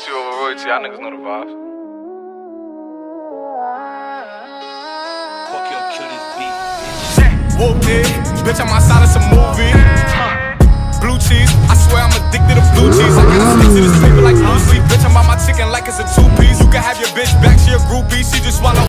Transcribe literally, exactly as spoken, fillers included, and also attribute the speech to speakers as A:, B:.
A: loyalty over royalty. Y'all niggas know the vibes.
B: Fuck your kill this beat.
C: Whooped it, bitch, I'm outside of some movie. Blue cheese, I swear I'm addicted to blue cheese. I gotta stick to this paper like blue sleep. Bitch, I'm on my chicken like it's a two-piece. You can have your bitch back, she a groupie. She just swallow